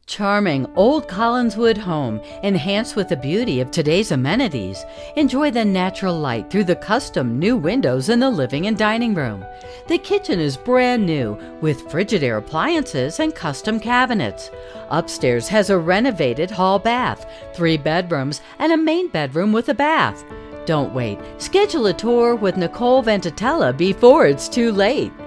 Charming old Collingswood home, enhanced with the beauty of today's amenities. Enjoy the natural light through the custom new windows in the living and dining room. The kitchen is brand new with Frigidaire appliances and custom cabinets. Upstairs has a renovated hall bath, 3 bedrooms, and a main bedroom with a bath. Don't wait. Schedule a tour with Nicole Villante before it's too late.